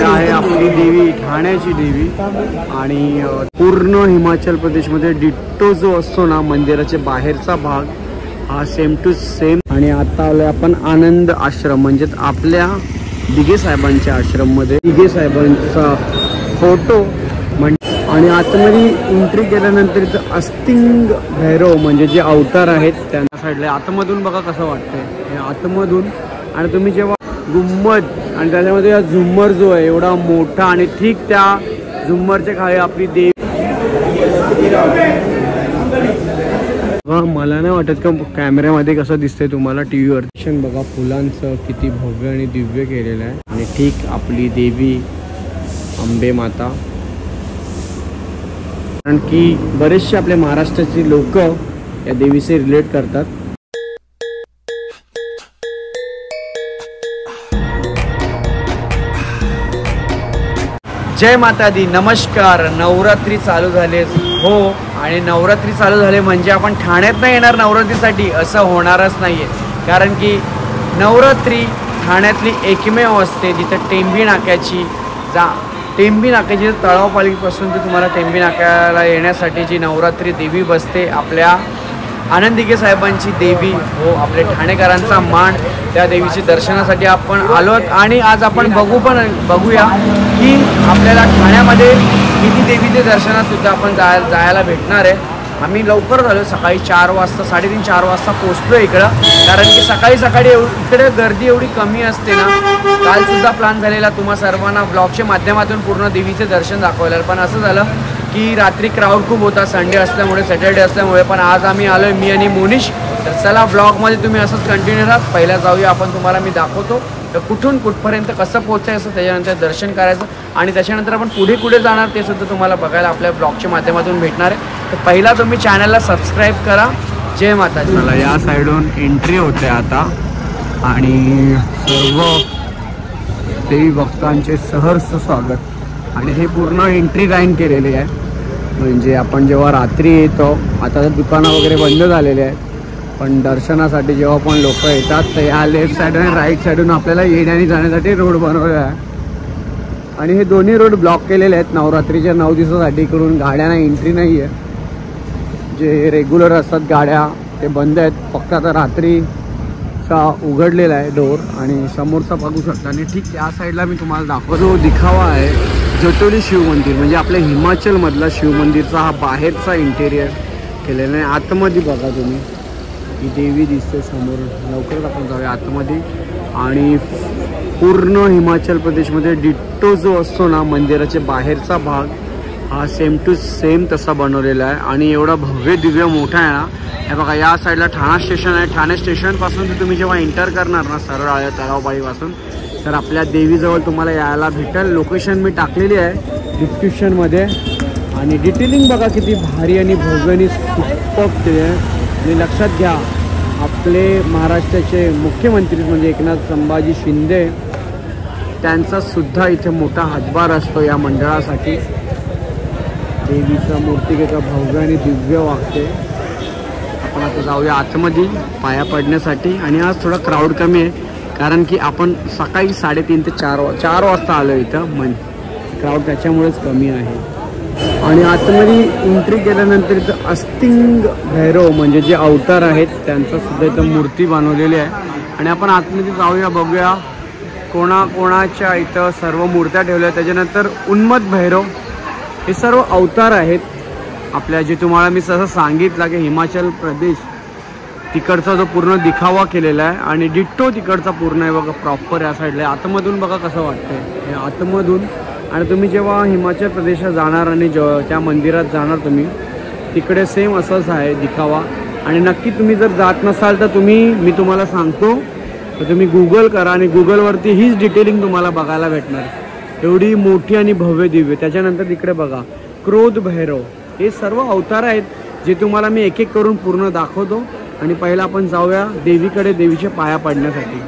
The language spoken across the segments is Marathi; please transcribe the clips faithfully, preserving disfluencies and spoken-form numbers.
आहे आपली देवी, ठाण्याची देवी. आणि पूर्ण हिमाचल प्रदेशमध्ये डिट्टो जो असतो ना मंदिराच्या बाहेरचा भाग हा सेम टू सेम. आणि आता आलोय आपण आनंद आश्रम म्हणजेच आपल्या दिघे साहेबांच्या आश्रममध्ये. दिघे साहेबांचा फोटो म्हणजे आणि आतमध्ये एंट्री केल्यानंतर इथं अस्तिंग भैरव म्हणजे जे अवतार आहेत त्यांना साईडला आतमधून बघा कसं वाटतंय हे आतमधून. आणि तुम्ही जेव्हा गुंबद आणि त्याच्यामध्ये हा झुम्मर जो आहे एवढा मोठा आणि ठीक त्या झुम्मरच्या खाली आपली देवी. मला नाही वाटत का कॅमेऱ्यामध्ये कसं दिसतंय तुम्हाला टीव्हीवर. बघा फुलांचं किती भव्य आणि दिव्य केलेलं आहे. आणि ठीक आपली देवी अंबे माता. कारण की बरेचसे आपल्या महाराष्ट्राची लोक या देवीशी रिलेट करतात. जय माता दी, नमस्कार. नवरात्री चालू झाले हो. आणि नवरात्री चालू झाले म्हणजे आपण ठाण्यात नाही येणार नवरात्रीसाठी असं होणारच नाहीये. कारण की नवरात्री ठाण्यातली एकमेव असते जिथं टेंबी नाक्याची जा टेंबी नाक्याची तळावपालीपासून ते तुम्हाला टेंबी नाक्याला येण्यासाठी जी नवरात्री देवी बसते आपल्या आनंद दिघे साहेबांची देवी हो. आपल्या ठाणेकरांचा मान त्या देवीची दर्शनासाठी आपण आलो. आणि आज आपण बघू पण बघूया की आपल्याला ठाण्यामध्ये किती देवीचे दर्शनासुद्धा आपण जाय जायला भेटणार आहे. आम्ही लवकर झालो सकाळी चार वाजता साडेतीन चार वाजता पोचलो इकडं. कारण की सकाळी सकाळी एव इकडे गर्दी एवढी कमी असते ना. कालसुद्धा प्लॅन झालेला तुम्हा सर्वांना ब्लॉगच्या माध्यमातून पूर्ण देवीचे दर्शन दाखवायला. पण असं झालं की रात्री क्राऊड खूप होता संडे असल्यामुळे सॅटर्डे असल्यामुळे. पण आज आम्ही आलो आहे मी आणि मोनिश. तर चला ब्लॉगमध्ये तुम्ही असंच कंटिन्यू राहा. पहिल्या जाऊया आपण तुम्हाला मी दाखवतो तर कुठून कुठपर्यंत कसं पोहोचायचं त्याच्यानंतर दर्शन करायचं आणि त्याच्यानंतर आपण पुढे कुठे जाणार ते सुद्धा तुम्हाला बघायला आपल्या ब्लॉगच्या माध्यमातून भेटणार आहे. तर पहिला तुम्ही चॅनलला सबस्क्राईब करा. जय माता. मला या साईडून एंट्री होते आता आणि सर्व देवी भक्तांचे सहर्ष स्वागत. आणि हे पूर्ण एंट्री लाईन केलेली आहे. म्हणजे आपण जेव्हा रात्री येतो आता तर दुकानं वगैरे बंद झालेले आहेत पण दर्शनासाठी जेव्हा पण लोक येतात तर या लेफ्ट साईड आणि राईट साईडून आपल्याला येण्याने जाण्यासाठी रोड बनवलेला आहे. आणि हे दोन्ही रोड ब्लॉक केलेले आहेत नवरात्रीच्या नऊ दिवसासाठी. इकडून गाड्यांना एंट्री नाही आहे. जे रेग्युलर असतात गाड्या ते बंद आहेत. फक्त आता रात्रीचा उघडलेला आहे डोर. आणि समोरचा बघू शकता. आणि ठीक या साईडला मी तुम्हाला दाखवतो जो दिखावा आहे जटोली शिव मंदिर म्हणजे आपल्या हिमाचलमधला शिव मंदिरचा हा बाहेरचा इंटेरियर केलेला आहे. आतमध्ये बघा तुम्ही ही देवी दिसते समोर. लवकरच आपण जाऊया आतमध्ये. आणि पूर्ण हिमाचल प्रदेशमध्ये डिट्टो जो असतो ना मंदिराच्या बाहेरचा भाग हा सेम टू सेम तसा बनवलेला आहे. आणि एवढा भव्य दिव्य मोठा आहे ना. हे बघा या साईडला ठाणा स्टेशन आहे. ठाणे स्टेशनपासून तर तुम्ही जेव्हा एंटर करणार ना सरळ आहे तळावपाळीपासून तर आपल्या देवीजवळ तुम्हाला यायला भेटेल. लोकेशन मी टाकलेली आहे डिस्क्रिप्शनमध्ये. आणि डिटेलिंग बघा किती भारी आणि भव्य आणि सुपर्ब ते आहे. आणि लक्षात घ्या आपले महाराष्ट्राचे मुख्यमंत्री म्हणजे एकनाथ संभाजी शिंदे त्यांचा सुद्धा इथे मोठा हातभार असतो या मंडळासाठी. देवीचा मूर्तिकेचा भव्य आणि दिव्य वागते. आपण आता जाऊया आतमध्ये पाया पडण्यासाठी. आणि आज थोडा क्राऊड कमी आहे कारण की आपण सकाळी साडेतीन ते चार वा चार वाजता आलो इथं. मन क्राऊड त्याच्यामुळेच कमी आहे. आणि आतमध्ये एंट्री केल्यानंतर इथं अस्तिंग भैरव म्हणजे जे अवतार आहेत त्यांचा सुद्धा इथं मूर्ती बनवलेली आहे. आणि आपण आतमध्ये जाऊया बघूया कोणाकोणाच्या इथं सर्व मूर्त्या ठेवल्या. त्याच्यानंतर उन्मत्त भैरव हे सर्व अवतार आहेत आपल्या. जे तुम्हाला मी सहसा सांगितलं की हिमाचल प्रदेश तिकडचा जो पूर्ण दिखावा केलेला आहे. आणि डिट्टो तिकडचा पूर्ण आहे बघा प्रॉपर या साईडला. आतमधून बघा कसं वाटतंय हे आतमधून. आणि तुम्ही जेव्हा हिमाचल प्रदेशात जाणार आणि ज त्या मंदिरात जाणार तुम्ही तिकडे सेम असंच आहे दिखावा. आणि नक्की तुम्ही जर जात नसाल तर तुम्ही मी तुम्हाला सांगतो तर तुम्ही गुगल करा आणि गुगलवरती हीच डिटेलिंग तुम्हाला बघायला भेटणार. एवढी मोठी आणि भव्य दिव्य. त्याच्यानंतर तिकडे बघा क्रोध भैरव हे सर्व अवतार आहेत जे तुम्हाला मी एक एक करून पूर्ण दाखवतो. आणि पहिला आपण जाऊया देवीकडे देवीच्या पाया पडण्यासाठी.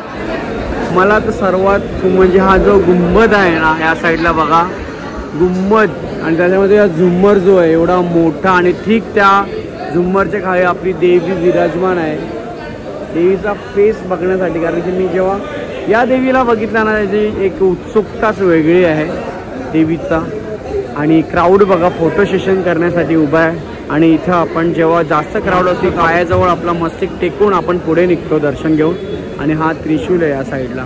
मला तर सर्वात म्हणजे हा जो गुंबद आहे ना या साईडला बघा गुंबद आणि त्याच्यामध्ये हा झुम्मर जो आहे एवढा मोठा आणि ठीक त्या झुम्मरच्या खाली आपली देवी विराजमान आहे. देवीचा फेस बघण्यासाठी कारण की मी जेव्हा या देवीला बघितलं ना त्याची एक उत्सुकताच वेगळी आहे देवीचा. आणि क्राऊड बघा फोटो सेशन करण्यासाठी उभा आहे. आणि इथं आपण जेव्हा जास्त क्राऊड असते पायाजवळ आपला मस्तक टेकून आपण पुढे निघतो दर्शन घेऊन. आणि हा त्रिशूल आहे या साईडला.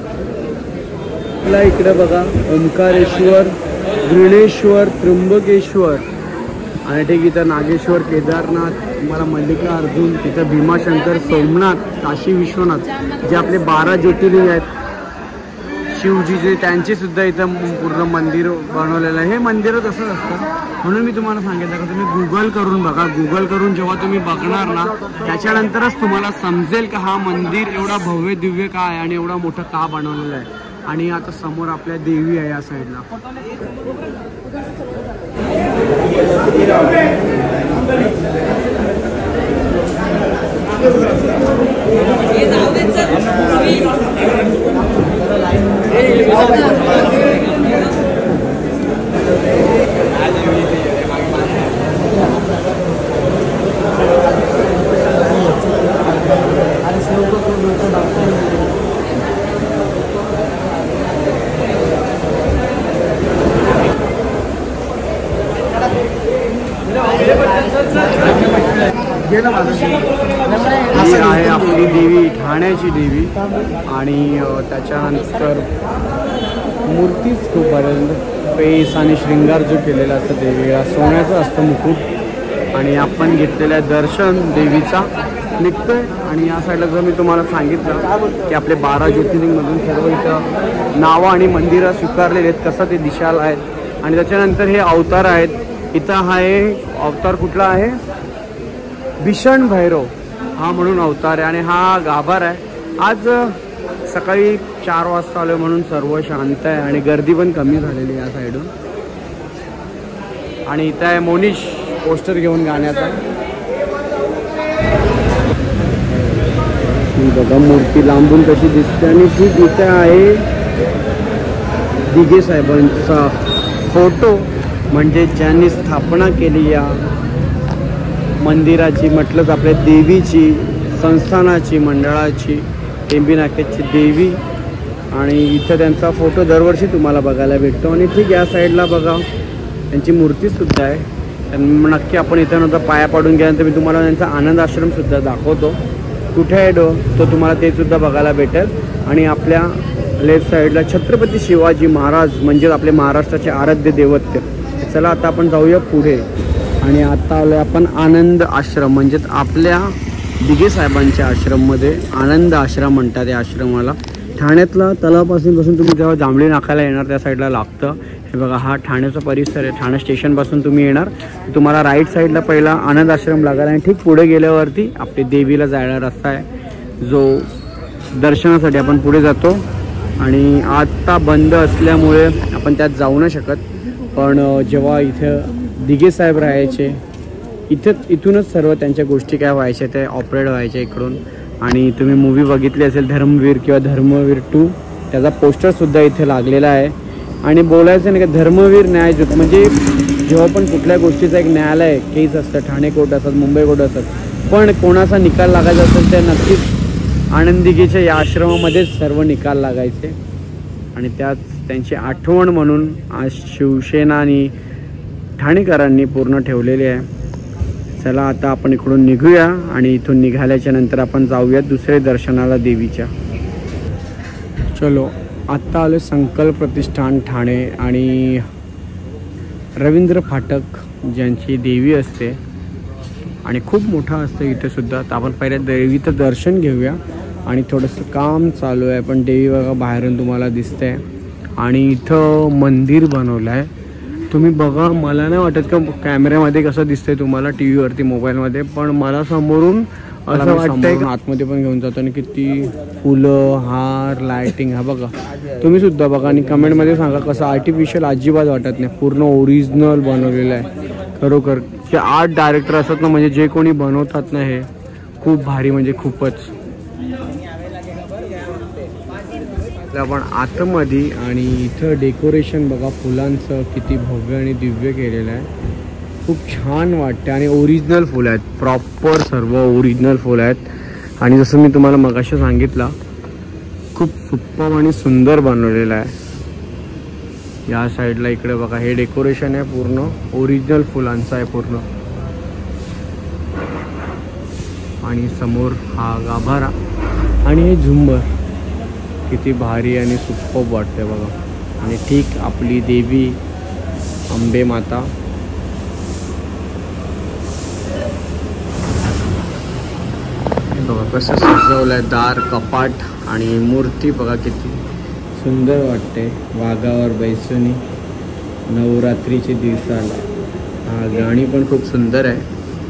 आपला इकडे बघा ओंकारेश्वर, घृणेश्वर, त्र्यंबकेश्वर आणि ठीक इथं नागेश्वर, केदारनाथ, तुम्हाला मल्लिकार्जुन, तिथं भीमाशंकर, सोमनाथ, काशी विश्वनाथ जे आपले बारा ज्योतिर्लिंग आहेत शिवजीचे त्यांचे सुद्धा इथं पूर्ण मंदिर बनवलेलं आहे. हे मंदिर तसंच असतं म्हणून मी तुम्हाला सांगितलं का तुम्ही गुगल करून बघा. गुगल करून जेव्हा तुम्ही बघणार ना त्याच्यानंतरच तुम्हाला समजेल का हा मंदिर एवढा भव्य दिव्य का आहे आणि एवढा मोठं का बनवलेलं आहे. आणि आता समोर आपल्या देवी आहे या साईडला. ही आहे आपली देवी, ठाण्याची देवी. आणि त्याच्यानंतर मूर्तीच खूप पर्यंत पेस आणि श्रृंगार जो केलेला असतं देवीला सोन्याचं असतं मुकुट. आणि आपण घेतलेलं दर्शन देवीचा निघतोय. आणि या साईडला जर मी तुम्हाला सांगितलं की आपले बारा ज्योतिर्लिंगमधून सर्व इथं नावं आणि मंदिरं स्वीकारलेली आहेत कसं ते दिशाला आहेत. आणि त्याच्यानंतर हे अवतार आहेत. इथं हा आहे अवतार कुठला आहे भीषण भैरव हा म्हणून अवतार आहे. आणि हा गाभार आहे. आज सकाळी चार वाजता आलो म्हणून सर्व शांत आहे आणि गर्दी पण कमी झालेली या साईडून. आणि इथं आहे मोनिश पोस्टर घेऊन गाण्याचा. बघा मूर्ती लांबून कशी दिसते. आणि ठीक इथे आहे दिघे साहेबांचा फोटो म्हणजे ज्यांनी स्थापना केली या मंदिराची म्हटलंच आपल्या देवीची संस्थानाची मंडळाची टेंबी नाक्याची देवी. आणि इथं त्यांचा फोटो दरवर्षी तुम्हाला बघायला भेटतो. आणि ठीक या साईडला बघा त्यांची मूर्तीसुद्धा आहे. नक्की आपण इथं नंतर पाया पाडून गेल्यानंतर मी तुम्हाला त्यांचा आनंद आश्रमसुद्धा दाखवतो कुठे आहे डो तो तुम्हाला ते सुद्धा बघायला भेटेल. आणि आपल्या लेफ्ट साईडला छत्रपती शिवाजी महाराज म्हणजे आपले महाराष्ट्राचे आराध्य दैवत्य. चला आता आपण जाऊया पुढे. आणि आता आलो आपण आनंद आश्रम म्हणजेच आपल्या दिघे साहेबांच्या आश्रममध्ये. आनंद आश्रम म्हणतात या आश्रमाला. ठाण्यातला तलावापासून पासून तुम्ही जेव्हा जांभळी नाकाला येणार त्या साईडला लागतं. हे बघा हा ठाण्याचा परिसर आहे. ठाणे स्टेशनपासून तुम्ही येणार तुम्हाला राईट साईडला पहिला आनंद आश्रम लागेल. आणि ठीक पुढे गेल्यावरती आपली देवीला जायला रस्ता आहे जो दर्शनासाठी आपण पुढे जातो. आणि आत्ता बंद असल्यामुळे आपण त्यात जाऊ नाही शकत. पण जेव्हा इथं दिघे साहेब राहायचे इथं इथूनच सर्व त्यांच्या गोष्टी काय व्हायच्या ते ऑपरेट व्हायच्या इकडून. आणि तुम्ही मूवी बघितली असेल धर्मवीर किंवा धर्मवीर टू त्याचा पोस्टरसुद्धा इथे लागलेला आहे. आणि बोलायचं नाही का धर्मवीर न्यायदूत म्हणजे जेव्हा पण कुठल्या गोष्टीचं एक न्यायालय केस असतं ठाणे कोर्ट असतात मुंबई कोर्ट असतात पण कोणाचा निकाल लागायचा असेल तर नक्कीच आनंदिगेच्या या आश्रमामध्येच सर्व निकाल लागायचे. आणि त्याच त्यांची आठवण म्हणून आज शिवसेना आणि ठाणेकरांनी पूर्ण ठेवलेली आहे. चला आता आपण इकडून निघूया आणि इथून निघाल्याच्या नंतर आपण जाऊया दुसरे दर्शनाला देवीच्या. चलो आत्ता आलो संकल्प प्रतिष्ठान ठाणे. आणि रवींद्र फाटक ज्यांची देवी असते आणि खूप मोठं असतं इथे सुद्धा. तर आपण पहिल्या देवीचं दर्शन घेऊया. आणि थोडंसं काम चालू आहे पण देवी बघा बाहेरून तुम्हाला दिसते. आणि इथं मंदिर बनवलं आहे तुम्ही बघा. मला नाही वाटत का कॅमेऱ्यामध्ये कसं दिसतंय तुम्हाला टी व्हीवरती मोबाईलमध्ये पण मला समोरून असं वाटतंय आतमध्ये पण घेऊन जातो. आणि किती फुलं हार लायटिंग हा बघा तुम्ही सुद्धा बघा. आणि कमेंटमध्ये सांगा कसं आर्टिफिशियल अजिबात वाटत नाही पूर्ण ओरिजिनल बनवलेलं आहे. खरोखर जे आर्ट डायरेक्टर असतात ना म्हणजे जे कोणी बनवतात ना हे खूप भारी म्हणजे खूपच. आपण आतमध्ये आणि इथं डेकोरेशन बघा फुलांचं किती भव्य आणि दिव्य केलेलं आहे. खूप छान वाटते आणि ओरिजिनल फुलं आहेत प्रॉपर सर्व ओरिजिनल फुलं आहेत. आणि जसं मी तुम्हाला मगाशी सांगितलं खूप सुप्पम आणि सुंदर बनवलेला आहे. या साईडला इकडे बघा हे डेकोरेशन आहे पूर्ण ओरिजिनल फुलांचं आहे पूर्ण. आणि समोर हा गाभारा आणि हे झुंबर किती भारी आणि सुप्पम वाटते बघा. आणि ठीक आपली देवी अंबे माता. बघा कसं सजवलंय दार कपाट आणि मूर्ती बघा किती सुंदर वाटते. वाघावर बैसुनी नवरात्रीचे दिवसाला. हा गाणी पण खूप सुंदर आहे.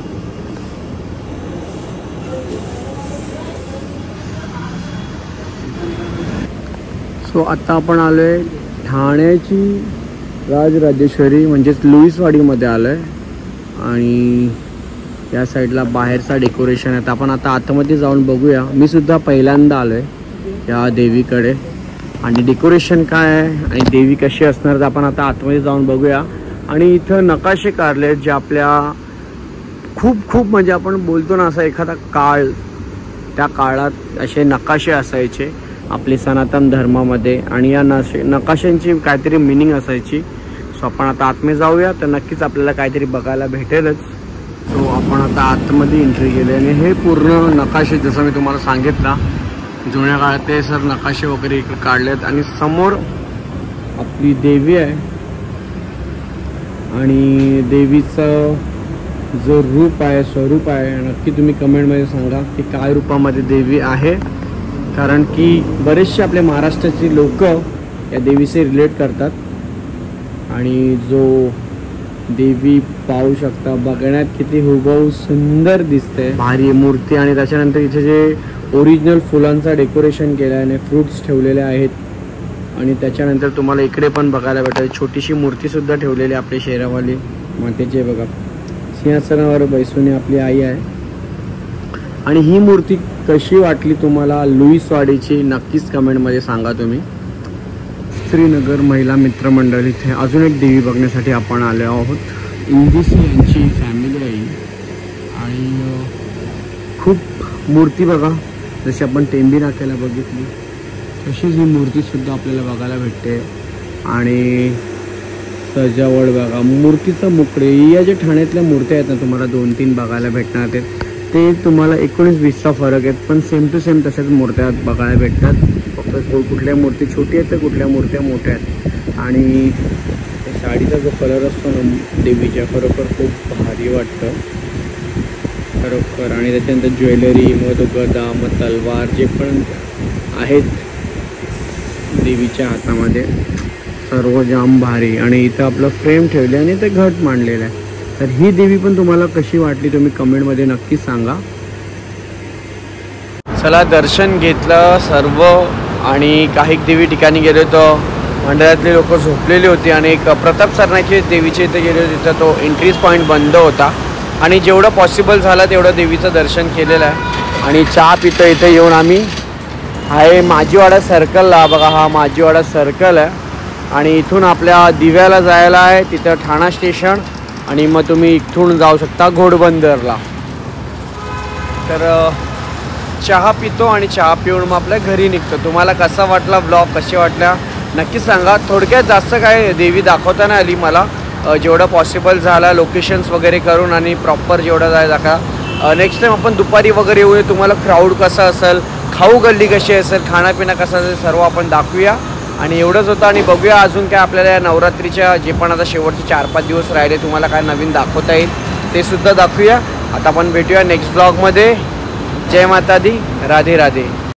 सो आता आपण आलोय ठाण्याची राजराजेश्वरी म्हणजेच लुईसवाडीमध्ये आलोय. आणि या साईडला बाहेरचा डेकोरेशन आहे. आपण आता आतमध्ये जाऊन बघूया. मी सुद्धा पहिल्यांदा आलोय या देवीकडे आणि डेकोरेशन काय आहे आणि देवी कशी असणार तर आपण आता आतमध्ये जाऊन बघूया. आणि इथं नकाशे काढले जे आपल्या खूप खूप म्हणजे आपण बोलतो ना असा एखादा काळ त्या काळात असे नकाशे असायचे आपले सनातन धर्मामध्ये आणि या नशे नकाशांची काहीतरी मिनिंग असायची. सो आपण आता आतमध्ये जाऊया तर नक्कीच आपल्याला काहीतरी बघायला भेटेलच. सो आपण आता आतमध्ये एंट्री केली आणि हे पूर्ण नकाशे जसं मी तुम्हाला सांगितलं जुन्या काळात ते सर नकाशे वगैरे इकडे काढलेत. आणि समोर आपली देवी आहे आणि देवीचं जो रूप आहे स्वरूप आहे नक्की तुम्ही कमेंटमध्ये सांगा की काय रूपामध्ये देवी आहे. कारण की बरेचसे आपले महाराष्ट्राची लोक या देवीशी रिलेट करतात. आणि जो देवी पाहू शकता बघण्यात किती हुबहू सुंदर दिसते भारी मूर्ती. आणि त्याच्यानंतर इथे जे ओरिजिनल फुलांचा डेकोरेशन केलं आहे आणि फ्रूट्स ठेवलेले आहेत. आणि त्याच्यानंतर तुम्हाला इकडे पण बघायला भेटेल छोटीशी मूर्तीसुद्धा ठेवलेली आपली शेरावाली मातेची बघा. सिंहासनावर बैसून आपली आई आहे. आणि ही मूर्ती कशी वाटली तुम्हाला लुईसवाडीची नक्कीच कमेंटमध्ये सांगा तुम्ही. श्रीनगर महिला मित्रमंडळ इथे अजून एक देवी बघण्यासाठी आपण आले आहोत. इंदिसी यांची फॅमिली आहे आणि खूप मूर्ती बघा जशी आपण टेंबी नाक्याला बघितली तशीच ही मूर्तीसुद्धा आपल्याला बघायला भेटते. आणि सजावट बघा मूर्तीचं मुकडे या जे ठाण्यातल्या मूर्त्या आहेत ना तुम्हाला दोन तीन बघायला भेटणार आहेत ते तुम्हाला एकोणीस वीसचा फरक आहेत पण सेम टू सेम तशाच मूर्त्या बघायला भेटतात. फक्त कुठल्या मूर्ती छोटी आहेत तर कुठल्या मूर्त्या मोठ्या आहेत. आणि साडीचा जो कलर असतो ना देवीच्या खरोखर खूप भारी वाटतं खरोखर. आणि त्याच्यानंतर ज्वेलरी मग तो गदा मग तलवार जे पण आहेत देवीच्या हातामध्ये सर्व जाम भारी. आणि इथं आपलं फ्रेम ठेवले आणि ते घट मांडलेलं आहे. तर ही देवी पण तुम्हाला कशी वाटली तुम्ही कमेंटमध्ये नक्कीच सांगा. चला दर्शन घेतलं सर्व आणि काही देवी ठिकाणी गेलो तर मंडळातले लोक झोपलेली होती. आणि एक प्रताप सरनाईकचे देवीचे इथे गेले तिथं तो एंट्रीज पॉईंट बंद होता. आणि जेवढं पॉसिबल झालं तेवढं देवीचं दर्शन केलेलं आहे. आणि चहा पितं इथे येऊन आम्ही आहे माजीवाडा सर्कलला बघा. हा माजीवाडा सर्कल आहे आणि इथून आपल्या दिव्याला जायला आहे तिथं ठाणा स्टेशन. आणि मग तुम्ही इथून जाऊ शकता घोडबंदरला. तर चहा पितो आणि चहा पिऊन मग आपल्या घरी निघतो. तुम्हाला कसा वाटला ब्लॉग कसे वाटल्या नक्की सांगा. थोडक्यात जास्त काय देवी दाखवता नाही आली मला जेवढं पॉसिबल झालं लोकेशन्स वगैरे करून आणि प्रॉपर जेवढं जाय दाखवा. नेक्स्ट टाईम आपण दुपारी वगैरे येऊया तुम्हाला क्राऊड कसा असेल खाऊ गल्ली कशी असेल खाणापिणं कसं असेल सर्व आपण दाखवूया. आणि एवढंच होतं. आणि बघूया अजून काय आपल्याला या नवरात्रीच्या जे पण आता शेवटचे चार पाच दिवस राहिले तुम्हाला काय नवीन दाखवता येईल ते सुद्धा दाखवूया. आता आपण भेटूया नेक्स्ट ब्लॉगमध्ये. जय माता दी राधे राधे.